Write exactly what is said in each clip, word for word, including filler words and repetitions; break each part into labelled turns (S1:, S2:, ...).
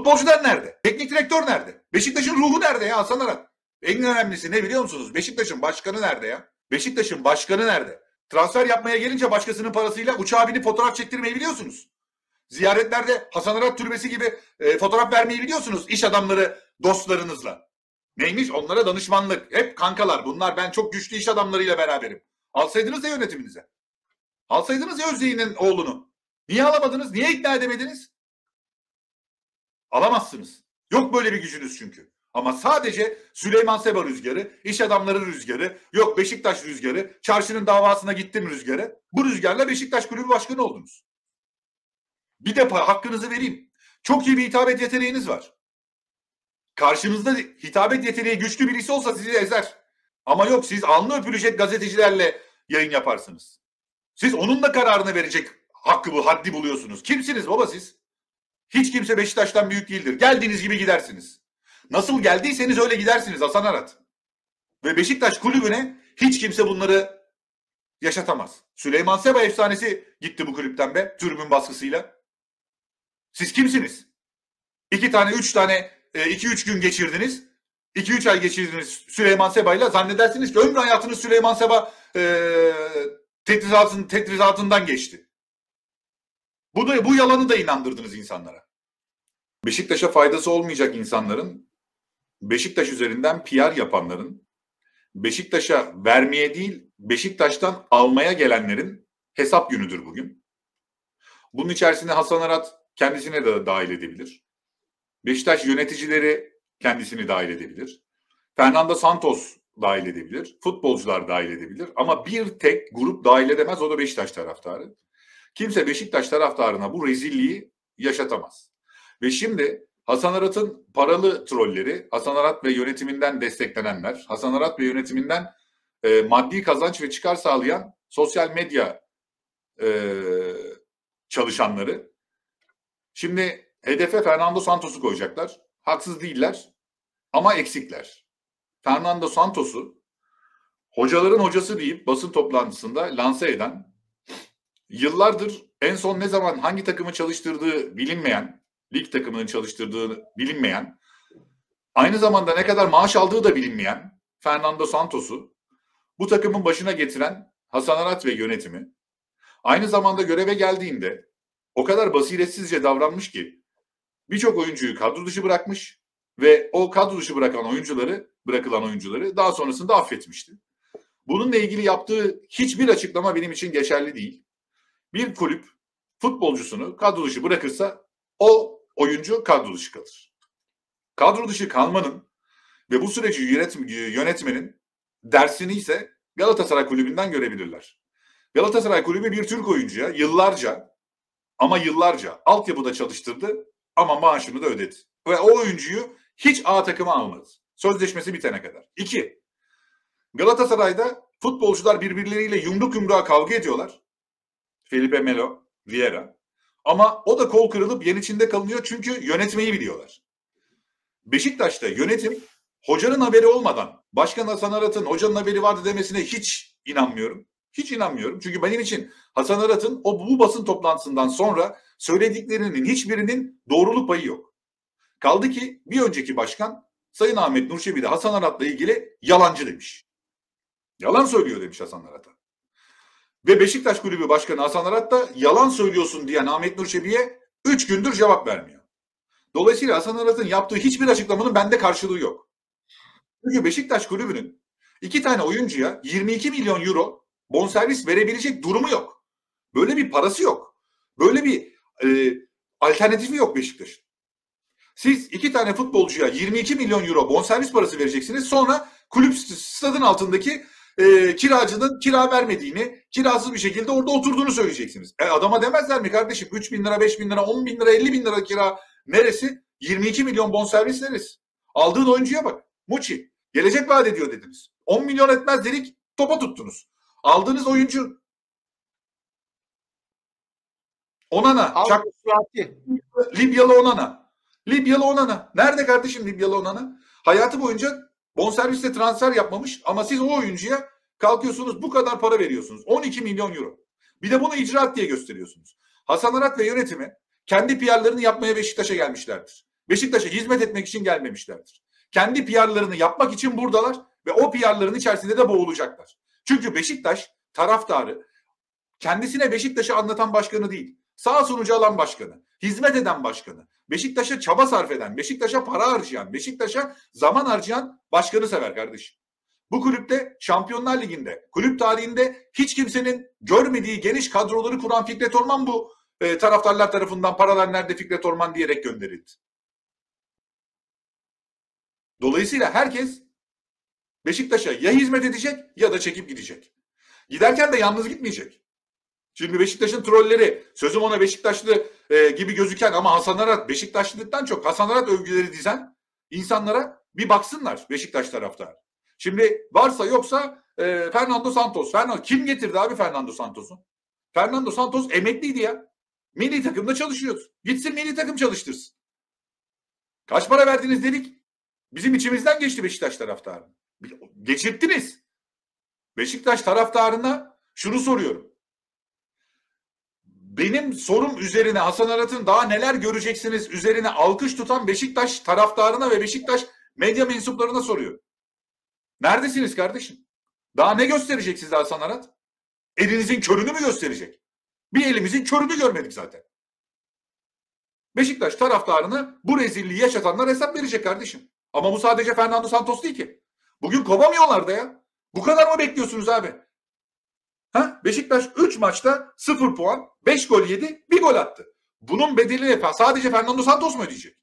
S1: Futbolcular nerede? Teknik direktör nerede? Beşiktaş'ın ruhu nerede ya Hasan Arat? En önemlisi ne biliyor musunuz? Beşiktaş'ın başkanı nerede ya? Beşiktaş'ın başkanı nerede? Transfer yapmaya gelince başkasının parasıyla uçağa binip fotoğraf çektirmeyi biliyorsunuz. Ziyaretlerde Hasan Arat türbesi gibi e, fotoğraf vermeyi biliyorsunuz iş adamları dostlarınızla. Neymiş? Onlara danışmanlık. Hep kankalar. Bunlar ben çok güçlü iş adamlarıyla beraberim. Alsaydınız ya yönetiminize. Alsaydınız ya Özyeğin'in oğlunu. Niye alamadınız? Niye ikna edemediniz? Alamazsınız. Yok böyle bir gücünüz çünkü. Ama sadece Süleyman Seba rüzgarı, iş adamları rüzgarı, yok Beşiktaş rüzgarı, çarşının davasına gittim rüzgarı. Bu rüzgarla Beşiktaş kulübü başkanı oldunuz. Bir de hakkınızı vereyim. Çok iyi bir hitabet yeteneğiniz var. Karşınızda hitabet yeteneği güçlü birisi olsa sizi ezer. Ama yok, siz alnı öpülecek gazetecilerle yayın yaparsınız. Siz onun da kararını verecek hakkı bu, haddi buluyorsunuz. Kimsiniz baba siz? Hiç kimse Beşiktaş'tan büyük değildir. Geldiğiniz gibi gidersiniz. Nasıl geldiyseniz öyle gidersiniz Hasan Arat. Ve Beşiktaş kulübüne hiç kimse bunları yaşatamaz. Süleyman Seba efsanesi gitti bu kulüpten be, tribün baskısıyla. Siz kimsiniz? İki tane, üç tane, iki üç gün geçirdiniz. İki üç ay geçirdiniz Süleyman Seba'yla. Zannedersiniz ki ömrü hayatınız Süleyman Seba e, tetrizatın, tetrizatından geçti. Bu da, bu yalanı da inandırdınız insanlara. Beşiktaş'a faydası olmayacak insanların, Beşiktaş üzerinden P R yapanların, Beşiktaş'a vermeye değil Beşiktaş'tan almaya gelenlerin hesap günüdür bugün. Bunun içerisine Hasan Arat kendisine de dahil edebilir. Beşiktaş yöneticileri kendisini dahil edebilir. Fernando Santos dahil edebilir. Futbolcular dahil edebilir. Ama bir tek grup dahil edemez, o da Beşiktaş taraftarı. Kimse Beşiktaş taraftarına bu rezilliği yaşatamaz. Ve şimdi Hasan Arat'ın paralı trolleri, Hasan Arat ve yönetiminden desteklenenler, Hasan Arat ve yönetiminden e, maddi kazanç ve çıkar sağlayan sosyal medya e, çalışanları, şimdi hedefe Fernando Santos'u koyacaklar. Haksız değiller ama eksikler. Fernando Santos'u hocaların hocası deyip basın toplantısında lanse eden, yıllardır en son ne zaman hangi takımı çalıştırdığı bilinmeyen, lig takımının çalıştırdığı bilinmeyen, aynı zamanda ne kadar maaş aldığı da bilinmeyen Fernando Santos'u bu takımın başına getiren Hasan Arat ve yönetimi, aynı zamanda göreve geldiğinde o kadar basiretsizce davranmış ki birçok oyuncuyu kadro dışı bırakmış ve o kadro dışı bırakan oyuncuları, bırakılan oyuncuları daha sonrasında affetmişti. Bununla ilgili yaptığı hiçbir açıklama benim için geçerli değil. Bir kulüp futbolcusunu kadro dışı bırakırsa o oyuncu kadro dışı kalır. Kadro dışı kalmanın ve bu süreci yönetim, yönetmenin dersini ise Galatasaray Kulübü'nden görebilirler. Galatasaray Kulübü bir Türk oyuncuya yıllarca ama yıllarca altyapıda çalıştırdı ama maaşını da ödedi. Ve o oyuncuyu hiç A takıma almadı. Sözleşmesi bitene kadar. İki, Galatasaray'da futbolcular birbirleriyle yumruk yumruğa kavga ediyorlar. Felipe Melo, Vieira. Ama o da kol kırılıp yen içinde kalınıyor çünkü yönetmeyi biliyorlar. Beşiktaş'ta yönetim hocanın haberi olmadan Başkan Hasan Arat'ın hocanın haberi vardı demesine hiç inanmıyorum. Hiç inanmıyorum. Çünkü benim için Hasan Arat'ın o bu basın toplantısından sonra söylediklerinin hiçbirinin doğruluk payı yok. Kaldı ki bir önceki başkan Sayın Ahmet Nur Çebi de Hasan Arat'la ilgili yalancı demiş. Yalan söylüyor demiş Hasan Arat'a. Ve Beşiktaş Kulübü Başkanı Hasan Arat da yalan söylüyorsun diyen Ahmet Nur Çebi'ye üç gündür cevap vermiyor. Dolayısıyla Hasan Arat'ın yaptığı hiçbir açıklamanın bende karşılığı yok. Çünkü Beşiktaş Kulübü'nün iki tane oyuncuya yirmi iki milyon euro bonservis verebilecek durumu yok. Böyle bir parası yok. Böyle bir e, alternatifi yok Beşiktaş'ın. Siz iki tane futbolcuya yirmi iki milyon euro bonservis parası vereceksiniz. Sonra kulüp stadın altındaki e, kiracının kira vermediğini, kirasız bir şekilde orada oturduğunu söyleyeceksiniz. E, adama demezler mi kardeşim? üç bin lira, beş bin lira, on bin lira, elli bin lira kira neresi? yirmi iki milyon bonservis neresi? Aldığın oyuncuya bak. Muçi. Gelecek vaat ediyor dediniz. on milyon etmez dedik. Topa tuttunuz. Aldığınız oyuncu Onana. Çak, Libyalı Onana. Libyalı Onana. Nerede kardeşim Libyalı Onana? Hayatı boyunca bonservisle transfer yapmamış ama siz o oyuncuya kalkıyorsunuz bu kadar para veriyorsunuz. on iki milyon euro. Bir de bunu icraat diye gösteriyorsunuz. Hasan Arat ve yönetimi kendi P R'larını yapmaya Beşiktaş'a gelmişlerdir. Beşiktaş'a hizmet etmek için gelmemişlerdir. Kendi P R'larını yapmak için buradalar ve o P R'ların içerisinde de boğulacaklar. Çünkü Beşiktaş taraftarı kendisine Beşiktaş'ı anlatan başkanı değil, sağ sonucu alan başkanı, hizmet eden başkanı, Beşiktaş'a çaba sarf eden, Beşiktaş'a para harcayan, Beşiktaş'a zaman harcayan başkanı sever kardeşim. Bu kulüpte Şampiyonlar Ligi'nde, kulüp tarihinde hiç kimsenin görmediği geniş kadroları kuran Fikret Orman bu e, taraftarlar tarafından paralar nerede Fikret Orman diyerek gönderildi. Dolayısıyla herkes Beşiktaş'a ya hizmet edecek ya da çekip gidecek. Giderken de yalnız gitmeyecek. Şimdi Beşiktaş'ın trolleri, sözüm ona Beşiktaşlı e, gibi gözüken ama Hasan Arat, Beşiktaşlılıktan çok Hasan Arat övgüleri dizen insanlara bir baksınlar Beşiktaş taraftarı. Şimdi varsa yoksa e, Fernando Santos. Fernando, kim getirdi abi Fernando Santos'u? Fernando Santos emekliydi ya. Milli takımda çalışıyordu. Gitsin milli takım çalıştırsın. Kaç para verdiniz dedik. Bizim içimizden geçti Beşiktaş taraftarı. Geçirttiniz. Beşiktaş taraftarına şunu soruyorum. Benim sorum üzerine Hasan Arat'ın daha neler göreceksiniz üzerine alkış tutan Beşiktaş taraftarına ve Beşiktaş medya mensuplarına soruyorum. Neredesiniz kardeşim? Daha ne gösterecek size Hasan Arat? Elinizin körünü mü gösterecek? Bir elimizin körünü görmedik zaten. Beşiktaş taraftarını bu rezilliği yaşatanlar hesap verecek kardeşim. Ama bu sadece Fernando Santos değil ki. Bugün kovamıyorlar da ya. Bu kadar mı bekliyorsunuz abi? Ha? Beşiktaş üç maçta sıfır puan, beş gol yedi, bir gol attı. Bunun bedelini sadece Fernando Santos mu ödeyecek?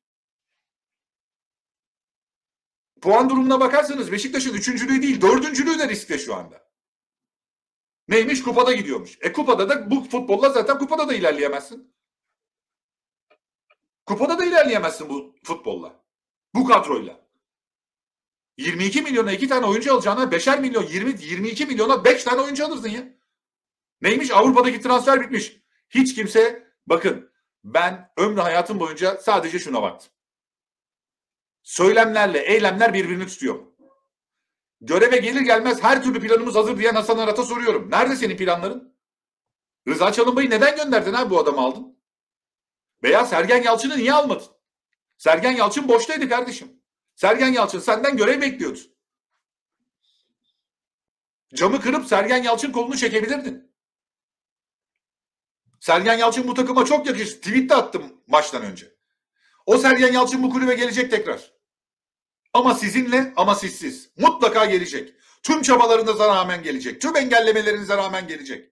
S1: Puan durumuna bakarsanız Beşiktaş'ın üçüncülüğü değil, dördüncülüğü de riskte şu anda. Neymiş? Kupada gidiyormuş. E kupada da bu futbolla zaten kupada da ilerleyemezsin. Kupada da ilerleyemezsin bu futbolla. Bu kadroyla. yirmi iki milyona iki tane oyuncu alacağına beşer milyon, yirmi yirmi iki milyona beş tane oyuncu alırsın ya. Neymiş? Avrupa'daki transfer bitmiş. Hiç kimse, bakın ben ömrü hayatım boyunca sadece şuna baktım. Söylemlerle eylemler birbirini tutuyor. Göreve gelir gelmez her türlü planımız hazır diyen Hasan Arat'a soruyorum. Nerede senin planların? Rıza Çalınbay'ı neden gönderdin abi bu adamı aldın? Veya Sergen Yalçın'ı niye almadın? Sergen Yalçın boştaydı kardeşim. Sergen Yalçın senden görev bekliyordu. Camı kırıp Sergen Yalçın kolunu çekebilirdin. Sergen Yalçın bu takıma çok yakışır. Tweet'te attım maçtan önce. O Sergen Yalçın bu kulübe gelecek tekrar. Ama sizinle ama sizsiz. Mutlaka gelecek. Tüm çabalarınıza rağmen gelecek. Tüm engellemelerinize rağmen gelecek.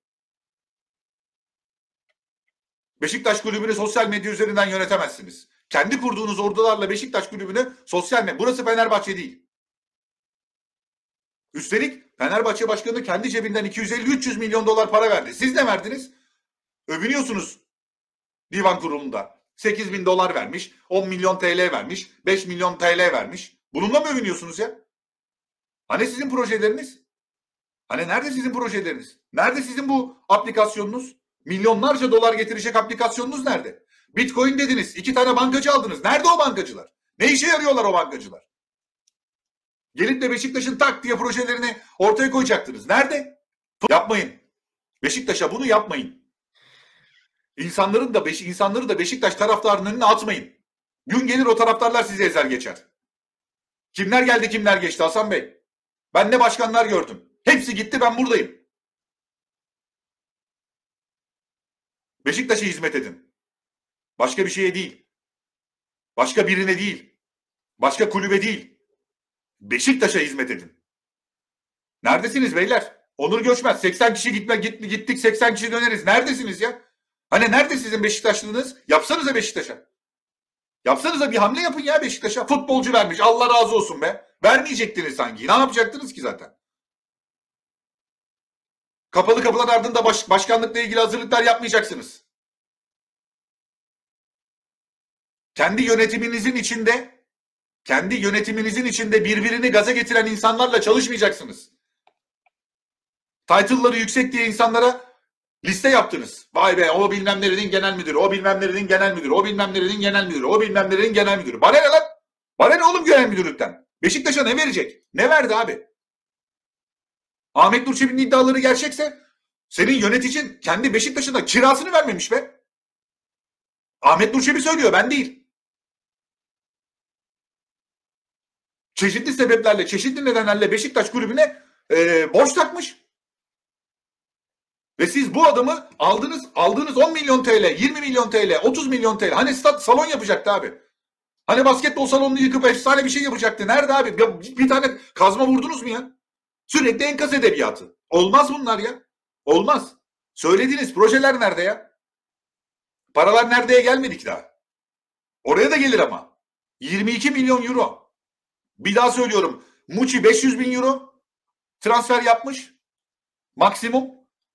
S1: Beşiktaş kulübünü sosyal medya üzerinden yönetemezsiniz. Kendi kurduğunuz ordularla Beşiktaş kulübünü sosyal medya... Burası Fenerbahçe değil. Üstelik Fenerbahçe başkanı kendi cebinden iki yüz elli üç yüz milyon dolar para verdi. Siz ne verdiniz? Övünüyorsunuz divan kurulunda. sekiz bin dolar vermiş, on milyon T L vermiş, beş milyon T L vermiş. Bununla mı övünüyorsunuz ya? Hani sizin projeleriniz? Hani nerede sizin projeleriniz? Nerede sizin bu aplikasyonunuz? Milyonlarca dolar getirecek aplikasyonunuz nerede? Bitcoin dediniz. İki tane bankacı aldınız. Nerede o bankacılar? Ne işe yarıyorlar o bankacılar? Gelip de Beşiktaş'ın tak diye projelerini ortaya koyacaktınız. Nerede? Yapmayın. Beşiktaş'a bunu yapmayın. İnsanların da Beş insanları da Beşiktaş taraftarının önüne atmayın. Gün gelir o taraftarlar sizi ezer geçer. Kimler geldi kimler geçti Hasan Bey? Ben ne başkanlar gördüm. Hepsi gitti, ben buradayım. Beşiktaş'a hizmet edin. Başka bir şeye değil. Başka birine değil. Başka kulübe değil. Beşiktaş'a hizmet edin. Neredesiniz beyler? Onur Göçmez, seksen kişi gitme gitti gittik seksen kişi döneriz. Neredesiniz ya? Hani nerede sizin Beşiktaşlığınız? Yapsanıza Beşiktaş'a. Yapsanıza bir hamle yapın ya Beşiktaş'a. Futbolcu vermiş. Allah razı olsun be. Vermeyecektiniz sanki. Ne yapacaktınız ki zaten? Kapalı kapılar ardında baş, başkanlıkla ilgili hazırlıklar yapmayacaksınız. Kendi yönetiminizin içinde kendi yönetiminizin içinde birbirini gaza getiren insanlarla çalışmayacaksınız. Title'ları yüksek diye insanlara liste yaptınız. Vay be, o bilmem nerenin genel müdürü, o bilmem nerenin genel müdürü, o bilmem nerenin genel müdürü, o bilmem nerenin genel müdürü. Bana ne lan? Bana ne oğlum genel müdürlükten? Beşiktaş'a ne verecek? Ne verdi abi? Ahmet Nur Çebi'nin iddiaları gerçekse senin yöneticin kendi Beşiktaş'ın da kirasını vermemiş be. Ahmet Nur Çebi söylüyor, ben değil. çeşitli sebeplerle, çeşitli nedenlerle Beşiktaş kulübüne e, borç takmış. Ve siz bu adamı aldınız, aldığınız on milyon T L, yirmi milyon T L, otuz milyon T L. Hani stat salon yapacaktı abi. Hani basketbol salonunu yıkıp efsane bir şey yapacaktı. Nerede abi? Bir, bir tane kazma vurdunuz mu ya? Sürekli enkaz edebiyatı. Olmaz bunlar ya. Olmaz. Söylediğiniz projeler nerede ya? Paralar neredeye gelmedik daha. Oraya da gelir ama. yirmi iki milyon euro. Bir daha söylüyorum. Muçi beş yüz bin euro transfer yapmış. Maksimum.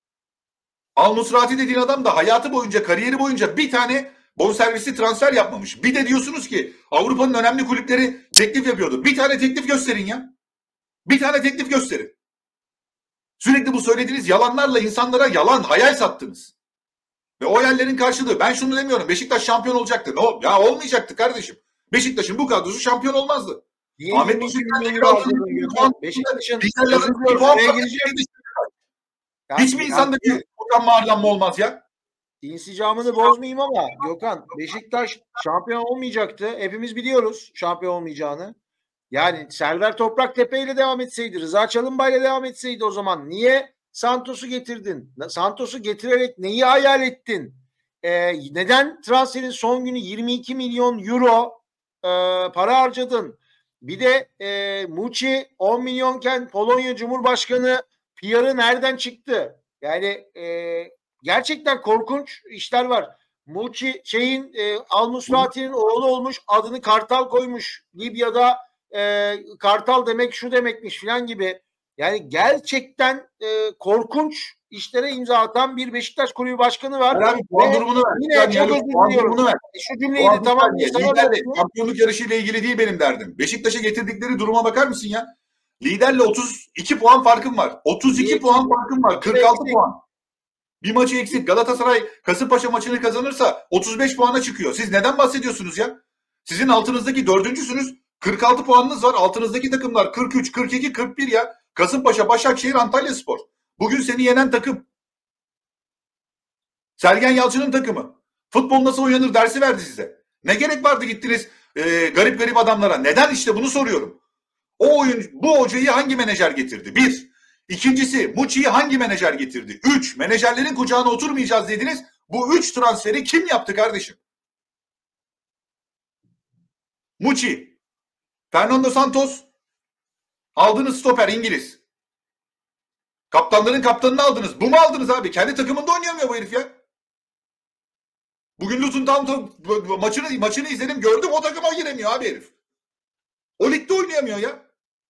S1: Al Nusrati dediğin adam da hayatı boyunca, kariyeri boyunca bir tane bonservisli transfer yapmamış. Bir de diyorsunuz ki Avrupa'nın önemli kulüpleri teklif yapıyordu. Bir tane teklif gösterin ya. Bir tane teklif gösterin. Sürekli bu söylediğiniz yalanlarla insanlara yalan, hayal sattınız. Ve o hayallerin karşılığı, ben şunu demiyorum, Beşiktaş şampiyon olacaktı. No, ya olmayacaktı kardeşim. Beşiktaş'ın bu kadrosu şampiyon olmazdı.
S2: Niye
S1: Ahmet
S2: yirmi iki
S1: Beşiktaş'ın
S2: milyon harcadın? Beşiktaş'ın oraya girecek.
S1: Hiç mi insanda bir utanma arlanma olmaz ya?
S2: İnsicamını bozmayayım ama Gökhan, Beşiktaş şampiyon olmayacaktı. Hepimiz biliyoruz şampiyon olmayacağını. Yani Serdar Topraktepe ile devam etseydi, Rıza Çalınbay ile devam etseydi o zaman niye Santos'u getirdin? Santos'u getirerek neyi hayal ettin? Ee, neden transferin son günü yirmi iki milyon euro e, para harcadın? Bir de e, Muçi on milyonken Polonya Cumhurbaşkanı P R'ı nereden çıktı? Yani e, gerçekten korkunç işler var. Muçi şeyin e, Al Nusrati'nin oğlu olmuş, adını Kartal koymuş. Libya'da e, Kartal demek şu demekmiş filan gibi. Yani gerçekten e, korkunç işlere imza atan bir Beşiktaş kulübü başkanı var.
S1: Abi, puan durumunu ver.
S2: Yine yani çok özür diliyorum. E, şu cümleyi de tamam.
S1: Şampiyonluk yarışıyla ilgili değil benim derdim. Beşiktaş'a getirdikleri duruma bakar mısın ya? Liderle otuz iki puan farkım var. otuz iki puan farkım var. kırk altı puan. Bir maçı eksik. Galatasaray Kasımpaşa maçını kazanırsa otuz beş puana çıkıyor. Siz neden bahsediyorsunuz ya? Sizin altınızdaki dördüncüsünüz. kırk altı puanınız var. Altınızdaki takımlar kırk üç, kırk iki, kırk bir ya. Kasımpaşa, Başakşehir, Antalyaspor. Bugün seni yenen takım. Sergen Yalçın'ın takımı. Futbol nasıl oynanır dersi verdi size. Ne gerek vardı gittiniz e, garip garip adamlara? Neden, işte bunu soruyorum. O oyun, bu hocayı hangi menajer getirdi? Bir. İkincisi, Muçi'yi hangi menajer getirdi? Üç. Menajerlerin kucağına oturmayacağız dediniz. Bu üç transferi kim yaptı kardeşim? Muçi, Fernando Santos, aldınız stoper İngiliz. Kaptanların kaptanını aldınız. Bu mu aldınız abi? Kendi takımında oynayamıyor bu herif ya. Bugün Luton Town maçını, maçını izledim, gördüm, o takıma giremiyor abi herif. O ligde oynayamıyor ya.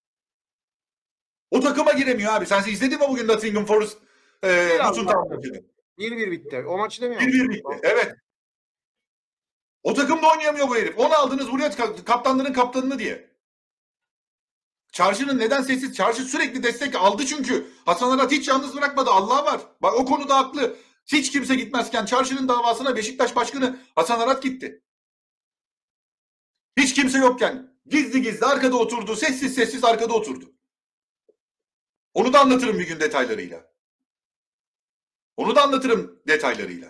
S1: O takıma giremiyor abi. Sen izledin mi bugün Nottingham Forest e, Luton Town maçını?
S2: bir bir bitti. O maçı demiyor
S1: musun? bir bir bitti. Evet. O takımda oynayamıyor bu herif. Onu aldınız buraya, kaptanların kaptanını diye. Çarşının neden sessiz? Çarşı sürekli destek aldı çünkü. Hasan Arat hiç yalnız bırakmadı. Allah var. Bak, o konuda haklı. Hiç kimse gitmezken Çarşı'nın davasına Beşiktaş Başkanı Hasan Arat gitti. Hiç kimse yokken gizli gizli arkada oturdu. Sessiz sessiz arkada oturdu. Onu da anlatırım bir gün detaylarıyla. Onu da anlatırım detaylarıyla.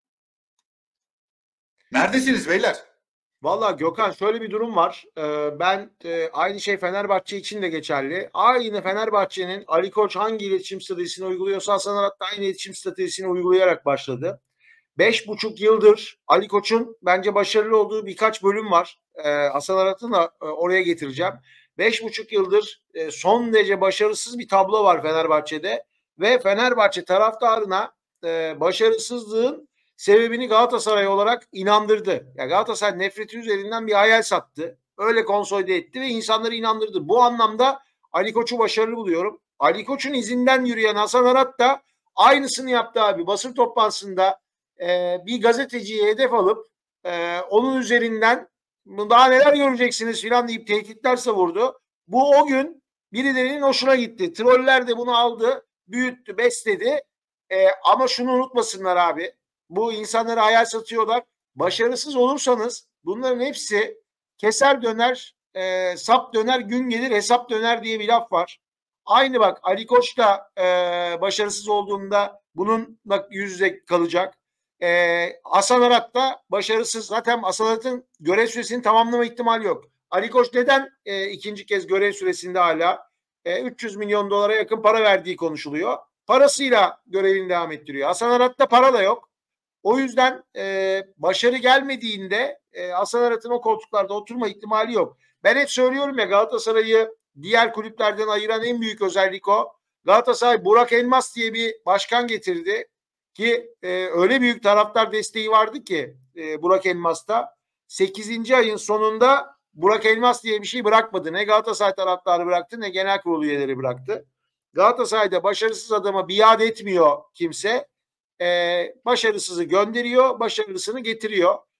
S1: Neredesiniz beyler?
S2: Vallahi Gökhan, şöyle bir durum var. Ee, ben e, aynı şey Fenerbahçe için de geçerli. Aynı Fenerbahçe'nin Ali Koç hangi iletişim stratejisini uyguluyorsa Hasan Arat da aynı iletişim stratejisini uygulayarak başladı. Beş buçuk yıldır Ali Koç'un bence başarılı olduğu birkaç bölüm var. Ee, Hasan Arat'ı da e, oraya getireceğim. Beş buçuk yıldır e, son derece başarısız bir tablo var Fenerbahçe'de. Ve Fenerbahçe taraftarına e, başarısızlığın sebebini Galatasaray olarak inandırdı. Yani Galatasaray nefreti üzerinden bir hayal sattı. Öyle konsolide etti ve insanları inandırdı. Bu anlamda Ali Koç'u başarılı buluyorum. Ali Koç'un izinden yürüyen Hasan Arat da aynısını yaptı abi. Basın toplantısında e, bir gazeteciyi hedef alıp e, onun üzerinden daha neler göreceksiniz filan deyip tehditler savurdu. Bu o gün birilerinin hoşuna gitti. Troller de bunu aldı, büyüttü, besledi. E, ama şunu unutmasınlar abi. Bu insanlara hayal satıyorlar. Başarısız olursanız bunların hepsi keser döner, e, sap döner, gün gelir hesap döner diye bir laf var. Aynı bak, Ali Koç da e, başarısız olduğunda bununla yüz yüze kalacak. E, Hasan Arat da başarısız. Zaten Hasan Arat'ın görev süresini tamamlama ihtimali yok. Ali Koç neden e, ikinci kez görev süresinde hala e, üç yüz milyon dolara yakın para verdiği konuşuluyor. Parasıyla görevini devam ettiriyor. Hasan Arat'ta para da yok. O yüzden e, başarı gelmediğinde e, Hasan Arat'ın o koltuklarda oturma ihtimali yok. Ben hep söylüyorum ya, Galatasaray'ı diğer kulüplerden ayıran en büyük özellik o. Galatasaray Burak Elmas diye bir başkan getirdi ki e, öyle büyük taraftar desteği vardı ki e, Burak Elmas'ta sekizinci ayın sonunda Burak Elmas diye bir şey bırakmadı. Ne Galatasaray taraftarı bıraktı ne genel kurulu üyeleri bıraktı. Galatasaray'da başarısız adama biat etmiyor kimse. Ee, başarısızı gönderiyor, başarılısını getiriyor.